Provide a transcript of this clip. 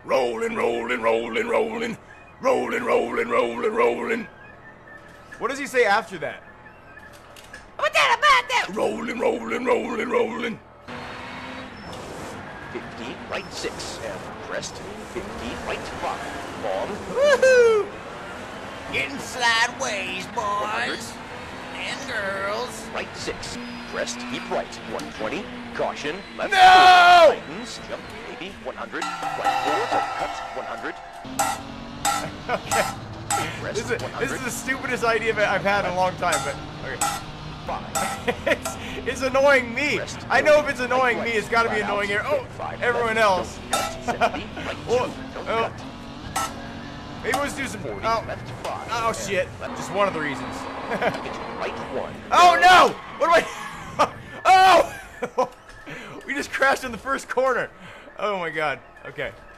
Rolling, rolling, rolling, rolling. Rolling, rolling, rolling, rolling. What does he say after that? Rolling, rolling, rolling, rolling. 50, right 6, and crest, 50, right 5, long, Woohoo! Getting sideways, 100, boys and girls. right 6, crest, keep right, 120, caution, left No! 4, tightens, jump, maybe, 100, right 4 to cut, 100, Okay. crest, This is 100, the stupidest idea I've had in a long time, but okay. 5, it's annoying me. crest, I know if 40, it's annoying right me, right, it's got to be flat out, annoying here. Oh, 55, everyone left, else. don't cut, 70, right 2, Oh, don't oh. cut, Maybe let's do some. 40, Oh, left 5, oh and shit. left, Just one of the reasons. right 1, Oh no! What am I? Oh! We just crashed in the first corner. Oh my god. Okay.